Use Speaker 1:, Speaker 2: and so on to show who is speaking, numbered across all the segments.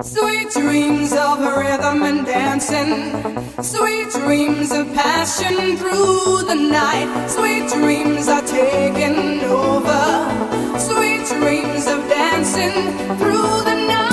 Speaker 1: Sweet dreams of rhythm and dancing, sweet dreams of passion through the night. Sweet dreams are taking over, sweet dreams of dancing through the night.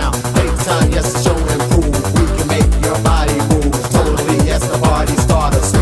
Speaker 2: Yes, the show improve. We can make your body move. Totally, yes, the party starters.